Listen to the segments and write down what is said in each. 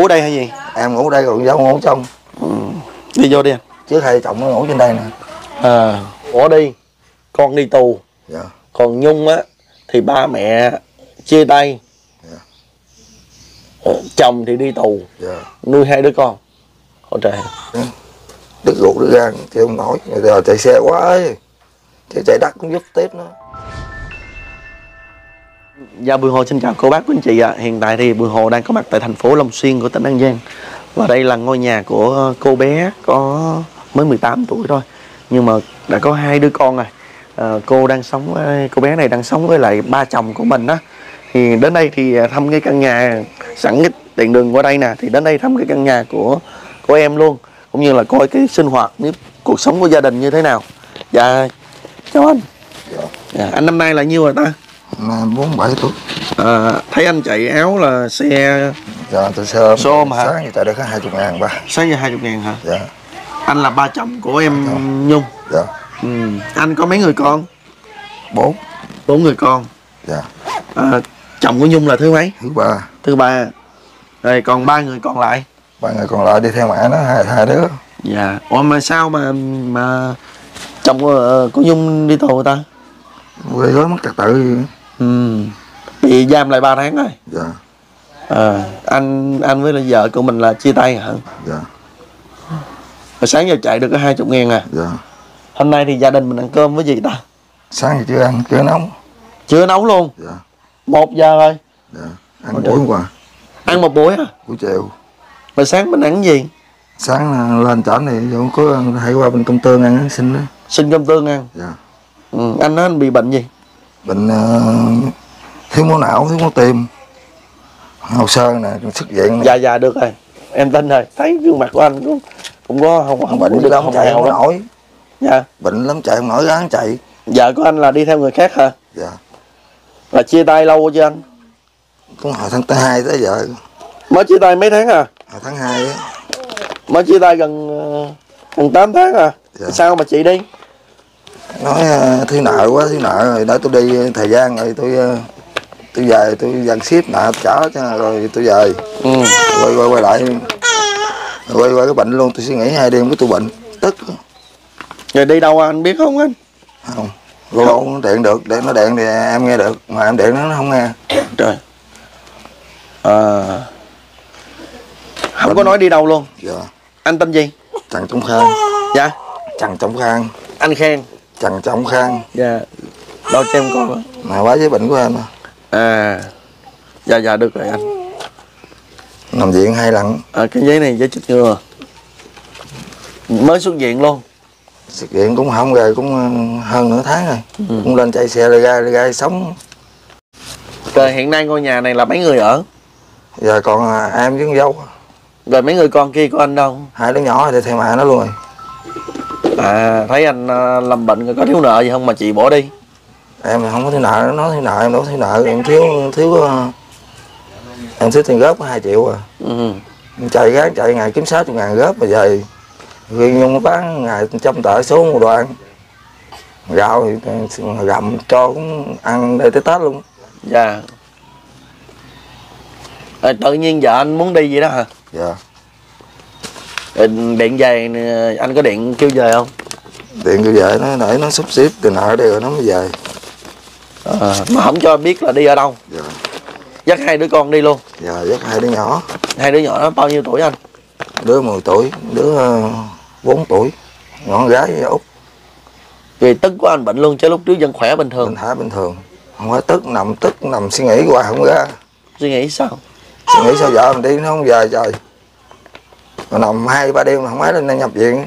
ngủ ở đây hay gì? Em ngủ ở đây còn dâu ngủ trong. Đi vô đi anh. Trước hai chồng nó ngủ trên đây nè. Bỏ đi, con đi tù. Dạ. Còn Nhung á thì ba mẹ chia tay. Dạ. Chồng thì đi tù. Dạ. Nuôi 2 đứa con. Hỗ trợ. Đứt ruột đứt gan chịu không nổi. Giờ chạy xe quá ấy. Chạy đất cũng giúp tiếp nữa. Dạ, Bùi Hồ xin chào cô bác quý anh chị ạ. Hiện tại thì Bùi Hồ đang có mặt tại thành phố Long Xuyên của tỉnh An Giang. Và đây là ngôi nhà của cô bé có mới 18 tuổi thôi, nhưng mà đã có 2 đứa con rồi. Cô bé này đang sống với lại ba chồng của mình đó. Thì đến đây thì thăm cái căn nhà, sẵn cái tiện đường qua đây nè, thì đến đây thăm cái căn nhà của em luôn, cũng như là coi cái sinh hoạt, cuộc sống của gia đình như thế nào. Dạ, chào anh. Dạ, anh năm nay là nhiêu rồi ta? 47 tuổi. Thấy anh chạy áo là xe. Dạ, tôi xe ôm hả? Sáng tại đây có 20.000 ba. Sáng giờ 20.000 hả? Dạ. Anh là ba chồng của em Nhung. Dạ. Anh có mấy người con? 4 người con. Dạ. Chồng của Nhung là thứ mấy? Thứ ba. Rồi còn 3 người còn lại? 3 người còn lại đi theo mẹ nó, hai đứa. Dạ. Ủa mà sao mà chồng của Nhung đi tù ta? Gây rối mất trật tự. Bị giam lại 3 tháng rồi. Dạ. Anh với lại vợ của mình là chia tay hả? Dạ. Rồi sáng giờ chạy được có 20.000 à? Dạ. Hôm nay thì gia đình mình ăn cơm với gì ta? Sáng thì chưa ăn, chưa nấu. Chưa nấu luôn? Dạ. 1 giờ rồi? Dạ. Ăn buổi hôm qua. Ăn một buổi hả? Buổi chiều. Rồi sáng mình ăn gì? Sáng lên trển thì có hay qua bên công tương ăn xin đó. Xin cơm tương ăn? Dạ. Anh nói anh bị bệnh gì? Bệnh thiếu máu não, thiếu máu tim, hồ sơ nè, xuất viện. Dạ được rồi, em tin rồi. Thấy gương mặt của anh cũng có không bệnh lắm, chạy không nổi. Dạ. Bệnh lắm, chạy không nổi, ráng chạy. Vợ của anh là đi theo người khác hả? Dạ. Là chia tay lâu chưa anh? Cũng hồi tháng 2 tới giờ. Mới chia tay mấy tháng à? Hồi tháng 2 á. Mới chia tay gần 8 tháng à? Dạ. Sao mà chị đi? Nói thiếu nợ quá, thiếu nợ rồi, để tôi đi thời gian rồi tôi về, tôi dần ship nợ trả cho rồi tôi về. Quay lại quay cái bệnh luôn, tôi suy nghĩ 2 đêm cái tôi bệnh tức. Rồi đi đâu anh biết không anh? Không, lâu nó điện được, nó điện thì em nghe được, mà em điện nó không nghe. Trời. Không có nói đi đâu luôn. Dạ. Anh tên gì? Trần Trọng Khang. Dạ. Trần Trọng Khang. Anh Khang. Trần Trọng Khang. Dạ. Đâu cho em coi. Mà quá giấy bệnh của em. Dạ được rồi anh. Nằm viện 2 lần. Cái giấy này giấy chích ngừa. Mới xuất viện luôn. Xuất viện cũng không rồi, cũng hơn nửa tháng rồi. Cũng lên chạy xe ra sống. Rồi hiện nay ngôi nhà này là mấy người ở? Giờ còn em với con dâu. Rồi mấy người con kia của anh đâu? 2 đứa nhỏ thì theo mẹ nó luôn rồi. Thấy anh làm bệnh có thiếu nợ gì không mà chị bỏ đi? Em không có thiếu nợ, nó thiếu nợ, em đâu có thiếu nợ, em thiếu tiền góp có 2 triệu à. Chạy gán chạy ngày kiếm 60.000 góp mà về. Riêng Nhung nó bán ngày 100 tệ số một đoạn. Gạo thì gặm cho cũng ăn đây tới Tết luôn. Dạ. Tự nhiên vợ anh muốn đi vậy đó hả? Dạ. Điện về anh có điện kêu về không? Điện kêu về nó để nó sắp xếp tiền nợ đây rồi nó mới về. Mà không cho biết là đi ở đâu? Dạ. Dắt 2 đứa con đi luôn? Dạ, dắt 2 đứa nhỏ. 2 đứa nhỏ đó bao nhiêu tuổi anh? Đứa 10 tuổi, đứa 4 tuổi, nhỏ gái với út. Vì tức của anh bệnh luôn chứ lúc trước vẫn khỏe bình thường? Bình thường. Không phải tức nằm suy nghĩ hoài không ra. Suy nghĩ sao? Suy nghĩ sao vợ mình đi nó không về trời. Mà nằm 2-3 đêm không mấy lên nhập viện.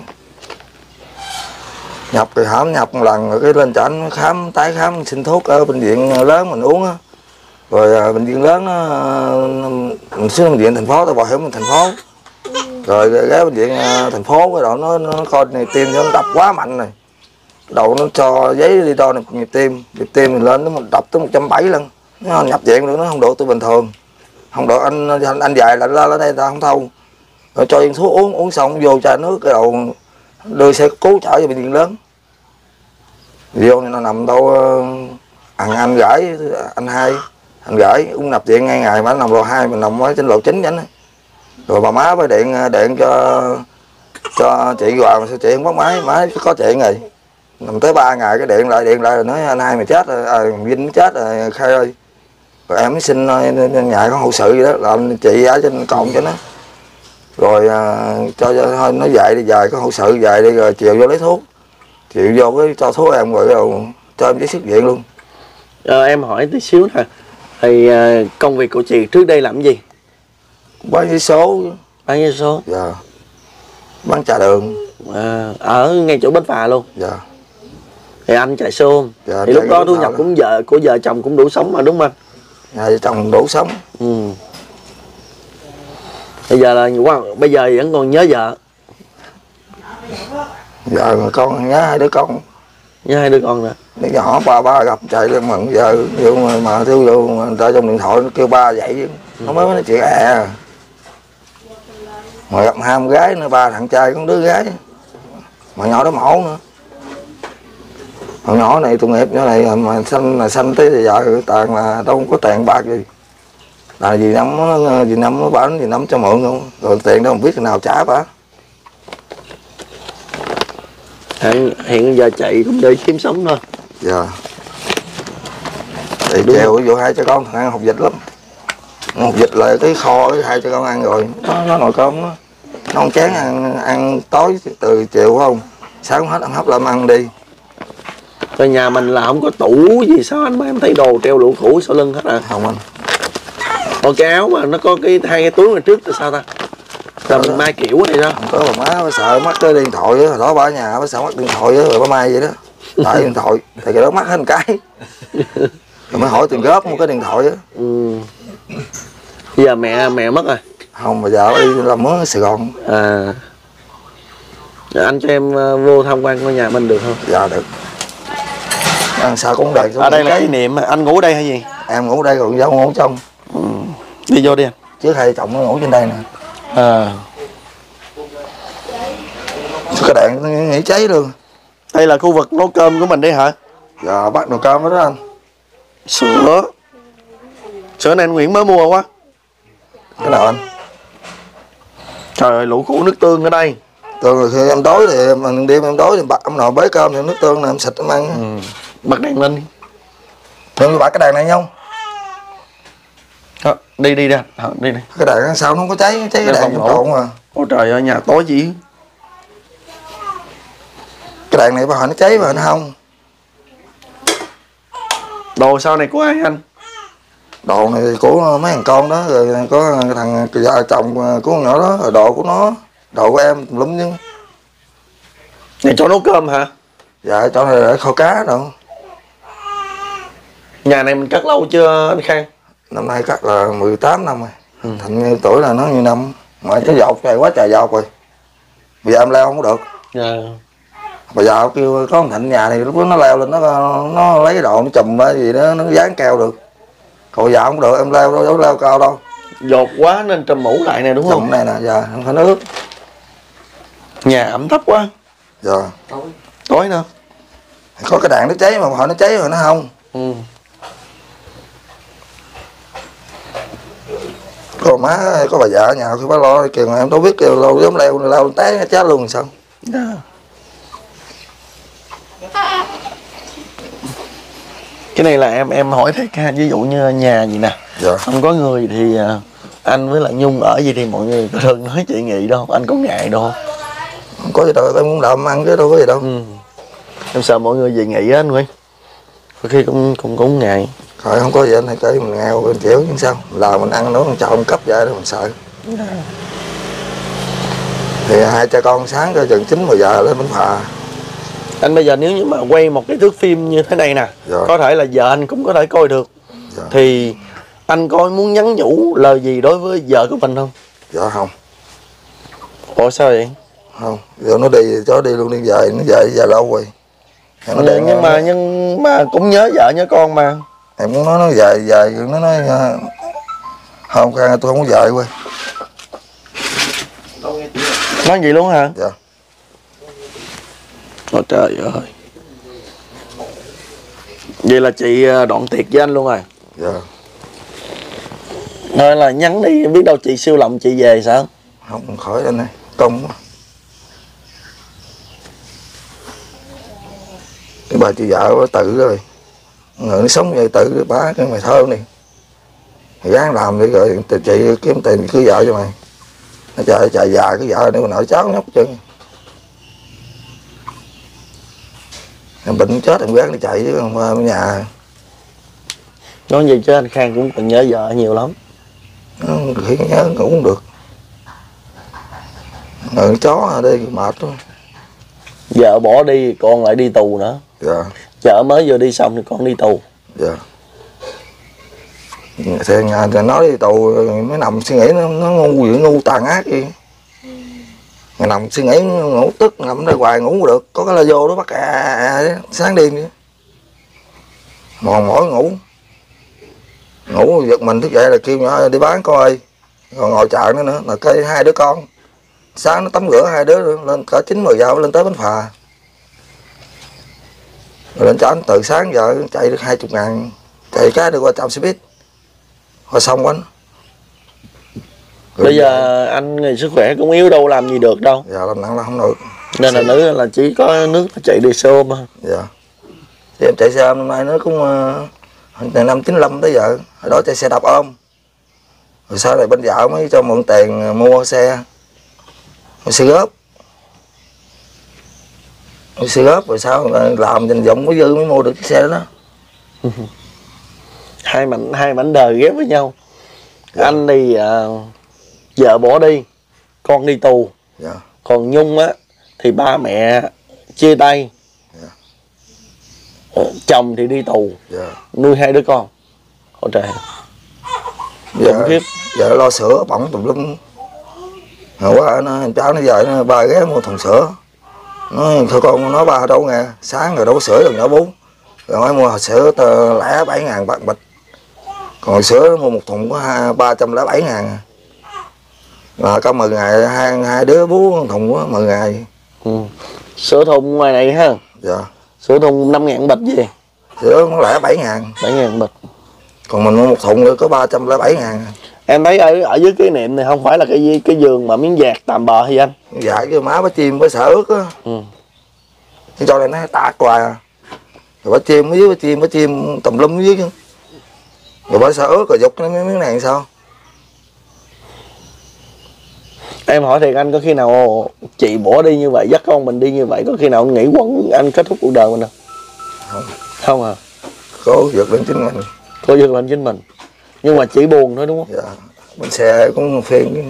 Nhập rồi hổm nhập một lần rồi cái lên trển khám, tái khám xin thuốc ở bệnh viện lớn mình uống á. Rồi bệnh viện lớn mình xuống bệnh viện thành phố, tôi bảo hiểm thành phố. Rồi ghé bệnh viện thành phố cái đầu nó coi nhịp tim cho nó đập quá mạnh rồi. Đầu nó cho giấy đi đo nhịp tim thì lên nó đập tới 170 lần. Nó nhập viện được, nó không độ tôi bình thường. Không độ anh dài là ra đây ta không thâu. Rồi cho viên thuốc uống xong vô chai nước cái đầu đưa xe cứu chở về bệnh viện lớn. Vô này nó nằm đâu anh gửi anh 2 anh gửi cũng nhập viện ngay ngày mà nằm lầu 2 mình nằm ở trên lầu 9 vậy. Rồi bà má mới điện cho chị vào, mà sao chị không bắt máy, máy có chuyện rồi. Nằm tới 3 ngày cái điện lại rồi nói anh hai mày chết rồi, Vinh chết rồi Khai ơi. Rồi em mới xin nhà có hậu sự gì đó, làm chị ở trên cộng cho nó. Rồi cho thôi nó về đi, về có hậu sự về đi, rồi chiều vô lấy thuốc. Chiều vô cái cho thuốc em rồi cho em giấy xuất viện luôn. Em hỏi tí xíu nè, thì công việc của chị trước đây làm gì? Bán giấy số. Bán vé số. Dạ. Bán trà đường. Ở ngay chỗ Bến Phà luôn. Dạ. Thì anh chạy xôm. Dạ, thì lúc đó thu nhập cũng của vợ chồng cũng đủ sống mà đúng không anh? Nhà vợ chồng đủ sống. Bây giờ là bây giờ vẫn còn nhớ vợ. Giờ con nhớ 2 đứa con. Nhớ 2 đứa con nè. Đứa nhỏ ba gặp chạy lên mừng giờ mà thiếu vô người ta trong điện thoại nó kêu ba vậy nó mới nói chuyện mà gặp 2 con gái nữa, 3 thằng trai con đứa gái mà nhỏ đó mẫu nữa. Thằng nhỏ này tội nghiệp nhỏ này mà sanh tới giờ toàn là đâu không có tiền bạc gì, là vì năm nó bán gì năm cho mượn không, rồi tiền đó không biết nào trả bả. Hiện giờ chạy cũng để kiếm sống thôi. Dạ. Thì chiều vô 2 cho con thằng ăn hột vịt lắm. Hột vịt là cái kho cái 2 cho con ăn rồi nó nồi cơm nó không chán ăn tối từ chiều không, sáng hết ăn hấp làm ăn đi. Rồi nhà mình là không có tủ gì sao anh, mà em thấy đồ treo lụa cũ sau lưng hết à? Không anh. Còn cái áo mà nó có cái 2 cái túi mà trước thì sao ta? Là mình mai kiểu này đó. Không có, bà má sợ mất cái điện thoại á, hồi đó bà ở nhà bà sợ mất điện thoại á, rồi bà mai vậy đó. Tại điện thoại thì cái đó mất hết một cái. Rồi mới hỏi tiền góp mua cái điện thoại á. Bây giờ mẹ mất rồi. Không, mà giờ đi làm mướn ở Sài Gòn. Anh cho em vô tham quan ngôi nhà mình được không? Dạ được. Sao cũng được. Ở đây là kỷ niệm. Anh ngủ đây hay gì? Em ngủ đây còn dâu ngủ trong. Đi vô đi anh. Chứ hai chồng nó ngủ trên đây nè. Cái đèn nghỉ cháy luôn. Đây là khu vực nấu cơm của mình đấy hả? Dạ bắt nồi cơm đó anh. Sữa này anh Nguyễn mới mua quá. Cái nào anh? Trời ơi, lũ củ nước tương ở đây. Thường rồi khi em đói thì mình đêm em đói thì bật ông nồi bới cơm thì nước tương này em xịt em ăn. Bật đèn lên đi. Đừng bật cái đèn này không? Đi đi anh. Đi đi. Cái đèn sao nó không có cháy cái đèn trong trộn mà. Ôi trời ơi, nhà tối gì? Cái đèn này bà hỏi nó cháy mà nó không. Đồ sau này của ai anh? Đồ này của mấy thằng con đó, rồi có thằng vợ chồng của con nhỏ đó, rồi đồ của nó, đồ của em lắm chứ. Này chỗ nấu cơm hả? Dạ chỗ này là kho cá đâu. Nhà này mình cất lâu chưa anh Khang? Năm nay cắt là 18 năm rồi. Thành như tuổi là nó như năm. Mà cái dọc này quá trời dọc rồi. Bây giờ em leo không có được. Bây giờ kêu có thằng Thịnh nhà này lúc đó nó leo lên nó lấy đồ nó chùm cái gì đó nó dán keo được. Còn giờ không được, em leo đâu leo cao đâu. Dột quá nên trùm mũ lại nè đúng không? Chùm này nè, giờ không phải nước. Nhà ẩm thấp quá. Dạ. Tối nữa. Có cái đạn nó cháy mà hỏi nó cháy rồi nó không. Có má có bà vợ ở nhà khi bà lo kìa mà em đâu biết kêu lâu giống leo té nó chết luôn sao. Cái này là em hỏi thiệt ha, ví dụ như nhà gì nè. Dạ. Không có người thì anh với lại Nhung ở gì thì mọi người thường nói chuyện nghị đâu, anh có ngại đâu không? Không có gì đâu, em muốn làm ăn chứ đâu có gì đâu. Em sợ mọi người về nghị á anh Nguyễn. Có khi cũng ngại. Rồi không có gì anh, cái mình nghèo mình chịu chứ sao. Làm mình ăn nó mình chọn cấp vậy đó mình sợ. Thì 2 cha con sáng cho chừng 9-10 giờ lên Bến Phà. Anh bây giờ nếu như mà quay một cái thước phim như thế này nè, dạ. Có thể là vợ anh cũng có thể coi được. Dạ. Thì anh coi muốn nhắn nhủ lời gì đối với vợ của mình không? Dạ không. Ủa sao vậy? Không, giờ nó đi cho đi luôn, đi về nó về lâu rồi. Nhưng mà cũng nhớ vợ nhớ con mà. Em muốn nói nó về nó nói không Khang tôi không có về quê. Nói gì luôn hả? Dạ. Ôi trời ơi. Vậy là chị đoạn tuyệt với anh luôn rồi. Dạ. Nói là nhắn đi, biết đâu chị siêu lòng chị về sao? Không khỏi anh ơi, công quá. Cái bà chị vợ bà tự rồi, người nó sống vậy tự bá cái mày thơm đi, mày gắng làm đi rồi chị kiếm tiền cưới vợ cho mày. Nó chạy già cái vợ này mà nội cháu nhóc chứ. Em bệnh chết em gắng đi chạy chứ không ở nhà. Nói gì chứ anh Khang cũng còn nhớ vợ nhiều lắm. Khi nhớ cũng không được. Người chó đi mệt thôi. Vợ bỏ đi con lại đi tù nữa. Dạ. Vợ mới vừa đi xong thì con đi tù. Dạ. Thì nhà nói đi tù mới nằm suy nghĩ nó ngu tàn ác gì. Mày nằm suy nghĩ ngủ tức nằm ra hoài ngủ được, có cái là vô đó bắt sáng đêm vậy. Mòn mỏi ngủ giật mình thức dậy là kêu nhỏ đi bán coi, còn ngồi chợ nữa là cái hai đứa con sáng nó tắm rửa hai đứa lên cả 9-10 giờ lên tới Bến Phà rồi lên trển từ sáng giờ chạy được 20.000, chạy cái được qua trạm xe buýt qua xong quánh. Bây giờ anh người sức khỏe cũng yếu đâu làm gì được đâu. Dạ làm nặng là không được. Nên là nữ là chỉ có nước chạy đi xe ôm thôi. Dạ. Thì em chạy xe ôm năm nay nó cũng từ năm 95 tới giờ, hồi đó chạy xe đạp ôm. Rồi sau này bên vợ mới cho mượn tiền mua xe góp. Xe góp rồi sao làm dành dụm có dư mới mua được cái xe đó. Hai mảnh đời ghép với nhau. Dạ. Anh thì vợ bỏ đi, con đi tù. Dạ. Còn Nhung á thì ba mẹ chia tay. Dạ. Chồng thì đi tù. Dạ. Nuôi hai đứa con. Ôi trời. Dạ. Dạ lo sữa bỏng tùm lum. Hồi qua nó cháu nó về nó ba ghé mua thùng sữa. Nói thôi con nói ba đâu nghe, sáng rồi đâu có sữa rồi nhỏ bú. Rồi mới mua sữa lẻ 7.000 bạc bịch. Còn sữa mua một thùng có 307.000. Mà có 10 ngày hai đứa bú thùng có 10 ngày. Sữa thùng ngoài này ha. Dạ. Sữa thùng 5.000 bịch gì? Sữa nó lẻ 7.000. 7.000 bịch. Còn mình mua một thùng có 307.000. Em thấy ở dưới cái niệm này không phải là cái giường mà miếng dạt tạm bờ hay anh? Dạ cái má bá chim với sợ ướt á. Cái cho này nó tạt hoài à. Rồi bá chim ở dưới bá chim tùm lum dưới chứ. Rồi bá sợ ướt rồi dục cái miếng này sao? Em hỏi thiệt anh, có khi nào chị bỏ đi như vậy, dắt con mình đi như vậy, có khi nào nghĩ quẩn anh kết thúc cuộc đời mình không? Không. Không à? Cố vượt lên chính mình. Cố vượt lên chính mình. Nhưng mà chỉ buồn thôi đúng không? Dạ. Bên xe cũng phiền.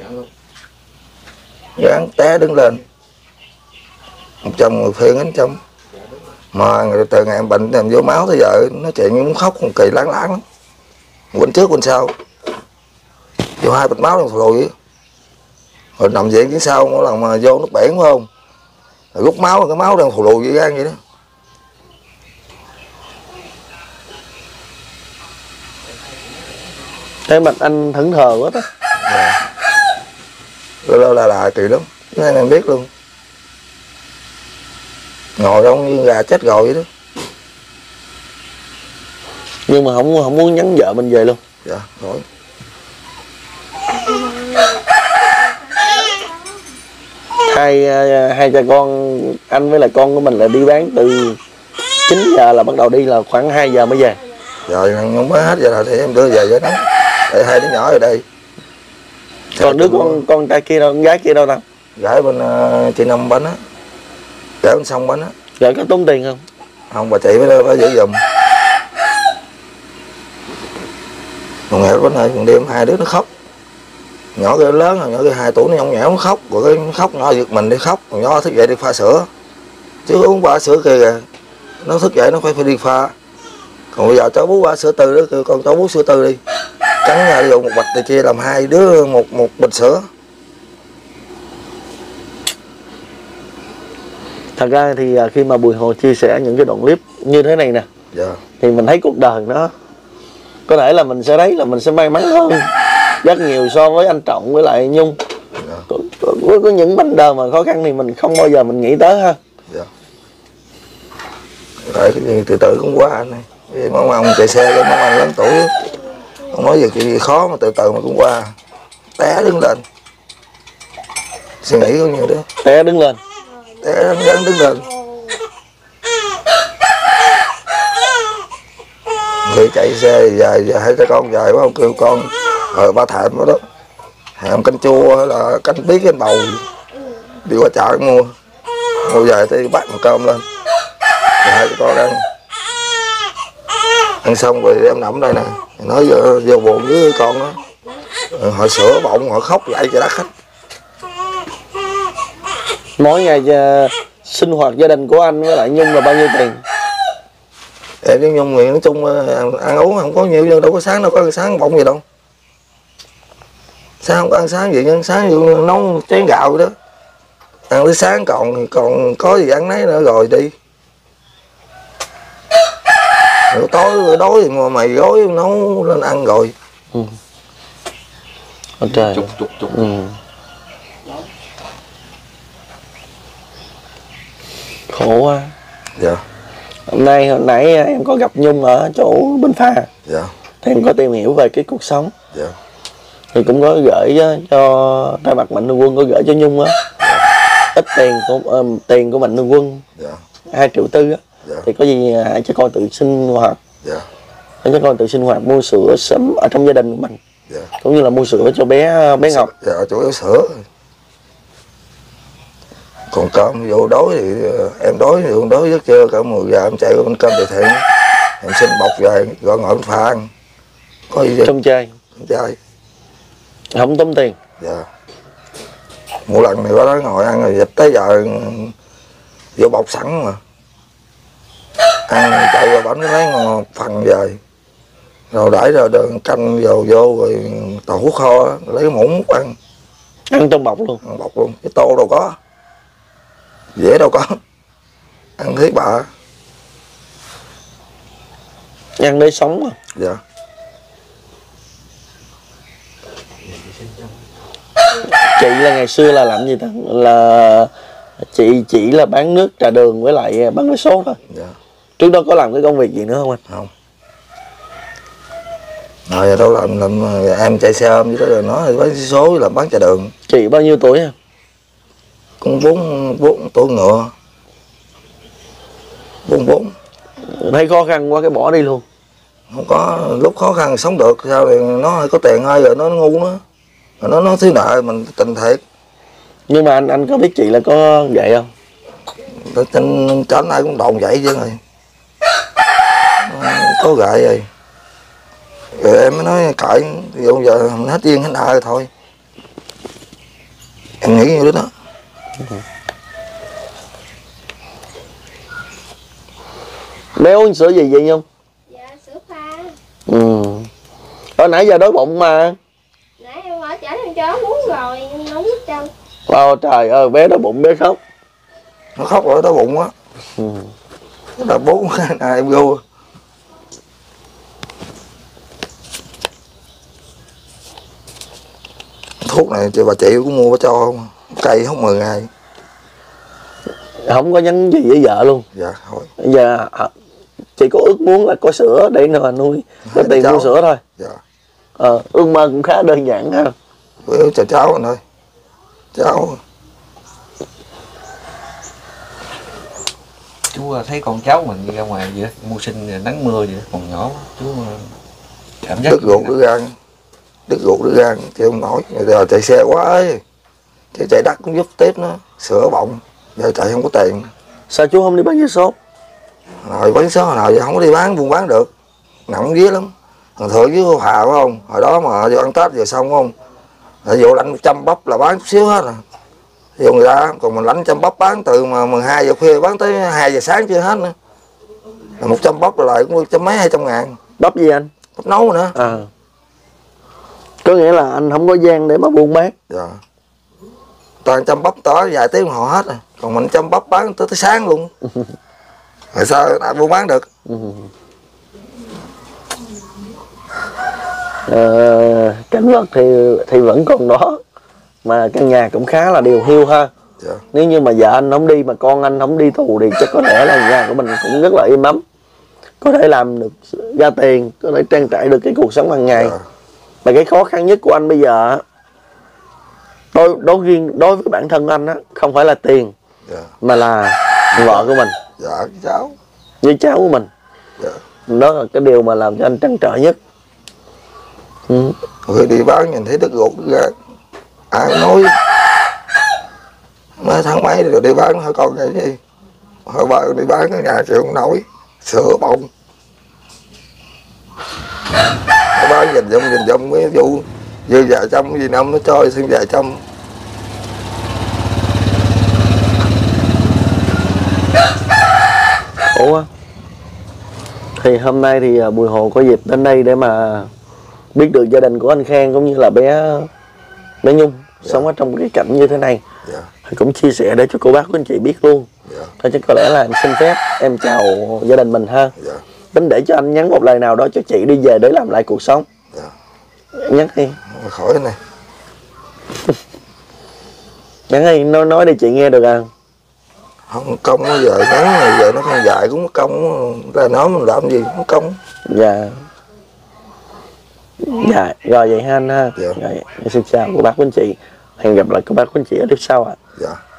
Gán té đứng lên. Một chồng người phiền anh chồng. Mà từ ngày em bệnh em vô máu tới giờ nó chuyện cũng khóc còn kỳ láng láng lắm. Quên trước quên sau. Vô 2 bịch máu đang thù lùi. Rồi nằm viện phía sau mỗi lần mà vô nước biển phải không? Rồi rút máu cái máu đang thù lùi với gan vậy đó. Thế mặt anh thẫn thờ quá đó. Dạ. Rồi là kỳ lắm. Cái này em biết luôn. Ngồi đâu như gà chết rồi vậy đó. Nhưng mà không muốn nhắn vợ mình về luôn. Dạ, rồi. Hai cha con anh với lại con của mình là đi bán từ 9 giờ là bắt đầu đi là khoảng 2 giờ mới về. Rồi không mới hết giờ là thì em đưa về vậy đó. Để hai đứa nhỏ ở đây. Còn đứa con trai kia đâu, con gái kia đâu nào? Gái bên chị Năm bánh á. Gái bên sông bánh á. Gái có tốn tiền không? Không, bà chị phải giữ giùm. Còn nghèo bánh ơi, còn đêm hai đứa nó khóc. Nhỏ kia lớn rồi, nhỏ kia 2 tuổi nó nhõng nhẽo nó khóc. Rồi cái nó khóc nhỏ giật mình đi khóc. Còn nhỏ thức dậy đi pha sữa. Chứ uống pha sữa kia kìa. Nó thức dậy nó phải đi pha. Còn bây giờ cháu bú pha sữa từ đó, con cháu bú sữa từ đi. Cắn nhà đi dụ một bịch thì chia làm 2 đứa một bịch sữa. Thật ra thì khi mà Bùi Hồ chia sẻ những cái đoạn clip như thế này nè, dạ. thì mình thấy cuộc đời nó có thể là mình sẽ thấy là mình sẽ may mắn hơn rất nhiều so với anh Trọng với lại Nhung. Dạ. Có những vấn đề mà khó khăn thì mình không bao giờ mình nghĩ tới ha. Dạ. Rồi cái gì từ từ cũng qua anh này. Mong ông chạy xe cho mong ông lớn tuổi. Ông nói về chuyện gì khó mà từ từ mà cũng qua. Té đứng lên, suy nghĩ có nhiều đó. Té đứng lên. Té đứng lên. Khi chạy xe dài hai cha con dài quá, ông kêu con ba thèm đó, thèm canh chua hay là canh bí canh bầu, đi qua chợ mua về thì bắt một cơm lên, rồi hai cha con ăn xong rồi em nằm đây nè, nói vô buồn với con đó, họ sữa bọng họ khóc dậy cho đất hết. Mỗi ngày sinh hoạt gia đình của anh với lại Nhung là bao nhiêu tiền? Em với Nhung thì nói chung ăn uống không có nhiều, nhưng đâu có sáng đâu có ăn sáng bọng gì đâu. Sáng không có ăn sáng gì, nhưng sáng ví nấu chén gạo vậy đó. Ăn tới sáng còn có gì ăn nấy nữa rồi đi. Rồi tối đói thì mày gói nấu lên ăn rồi. Trời. Chục. Khổ quá. Dạ. Hồi nãy em có gặp Nhung ở chỗ Bến Phà. Dạ. Thì em có tìm hiểu về cái cuộc sống. Dạ. Thì cũng có gửi cho thay mặt Mạnh Thường Quân, có gửi cho Nhung á ít tiền của Mạnh Thường Quân. Dạ. 2,4 triệu á. Dạ. Thì có gì hãy cho con tự sinh hoạt. Dạ. Hãy cho con tự sinh hoạt, mua sữa sớm ở trong gia đình của mình. Dạ. Cũng như là mua sữa cho bé Ngọc. Dạ, chủ yếu sữa. Còn cơm vô đói thì em đói thì con đói giấc trưa cỡ 10 giờ em chạy qua bên cơm từ thiện, em xin bọc về gọi ngồi bên Phà ăn. Có gì vậy? Trong chơi. Trong chơi. Không tốn tiền. Dạ. Một lần này qua đó ngồi ăn rồi dịch tới giờ vô bọc sẵn mà. Ăn chạy qua bánh lấy một phần về. Rồi đãi rồi đường canh vô rồi tàu hút kho đó, lấy muỗng múc ăn. Ăn trong bọc luôn. Ăn bọc luôn, cái tô đâu có. Dễ đâu có. Ăn thấy bà. Ăn để sống mà. Dạ. Chị là ngày xưa là làm gì ta? Là chị chỉ là bán nước trà đường với lại bán vé số thôi. Dạ. Trước đó có làm cái công việc gì nữa không anh? Không. Rồi đâu làm em chạy xe ôm vậy đó, rồi nói bán số làm bán trà đường. Chị bao nhiêu tuổi à? Cũng 4 tuổi ngựa. 44. Thấy khó khăn quá cái bỏ đi luôn. Không có, lúc khó khăn sống được sao thì nó có tiền hơi rồi nó ngu nó. Rồi nó thiếu nợ mình tình thiệt. Nhưng mà anh có biết chị là có vậy không? Trên tránh ai cũng đồn vậy chứ rồi. Có gậy rồi. Rồi em mới nói cãi, ví dụ giờ mình hết duyên hết nợ rồi thôi. Em nghĩ như đó. Bé uống sữa gì vậy Nhung? Dạ sữa pha. Hồi nãy giờ đói bụng mà. Nãy em ở chở thằng chó muốn rồi nhưng nó biết đâu. Trời ơi, bé đói bụng bé khóc. Nó khóc rồi đói bụng á. Là 4 ngày em vô. Thuốc này bà chị cũng mua bà cho không? Cây không 10 ngày. Không có nhắn gì với vợ luôn. Dạ thôi. Giờ chị có ước muốn là có sữa để mà nuôi, có tiền mua sữa thôi. Dạ. Ước mơ cũng khá đơn giản ha. Bữa cho cháu anh ơi. Cháu. Chú thấy con cháu mình đi ra ngoài vậy đó, mưu sinh nắng mưa vậy đó, còn nhỏ chú cảm giác Đứt ruột đứt gan. Đứt ruột đứt gan chứ không nổi. Giờ chạy xe quá ấy. Chạy đất cũng giúp tiếp nó. Sữa bọng. Giờ chạy không có tiền. Sao chú không đi bán vé số? Rồi bán số hồi nào giờ không có đi bán, buôn bán được. Nặng vía lắm. Thằng Thượng với cô Hà phải không? Hồi đó mà vô ăn Tết vừa xong không? Là vô lãnh 100 bắp là bán chút xíu hết rồi. Vô người ta, còn mình lãnh 100 bắp bán từ mà 12 giờ khuya bán tới 2 giờ sáng chưa hết nữa. Là 100 bắp là lại cũng trăm mấy 200 ngàn. Bắp gì anh? Bắp nấu nữa. Có nghĩa là anh không có gian để mà buôn bán. Dạ. Toàn chăm bắp tỏ vài tiếng họ hết rồi. Còn mình chăm bắp bán tới sáng luôn. Rồi sao ai buôn bán được? Cảnh vật thì vẫn còn đó. Mà căn nhà cũng khá là điều hiu ha. Dạ. Nếu như mà vợ anh không đi mà con anh không đi tù thì chắc có lẽ là nhà của mình cũng rất là im ấm. có thể làm được ra tiền, có thể trang trải được cái cuộc sống hàng ngày. Mà cái khó khăn nhất của anh bây giờ á, đối với bản thân anh á, không phải là tiền, mà là vợ của mình, cháu với cháu của mình. Đó là cái điều mà làm cho anh trăn trở nhất. Người đi bán nhìn thấy đứt ruột ra, ai nói mấy tháng mấy rồi đi bán hỏi con cái gì, hỏi ba đi bán ở nhà chịu không nổi, sữa bông bán dình dông mấy vụ dư vài trăm gì năm nó cho xin vài trăm. Ủa, thì hôm nay thì Bùi Hồ có dịp đến đây để mà biết được gia đình của anh Khang cũng như là bé Nhung sống ở trong cái cảnh như thế này. Thì cũng chia sẻ để cho cô bác của anh chị biết luôn. Thôi chứ có lẽ là em xin phép em chào gia đình mình ha. Tính để cho anh nhắn một lời nào đó cho chị đi về để làm lại cuộc sống. Nhắn đi. Khỏi này. Nhắn đi, nói để chị nghe được à. Không công nó giờ ngắn này giờ nó không dài cũng công ra nói mình làm gì không công. Dạ. Dạ, rồi vậy ha anh ha. Rồi, em xin chào cô bác của anh chị. Hẹn gặp lại cô bác của anh chị ở tiếp sau ạ. Dạ.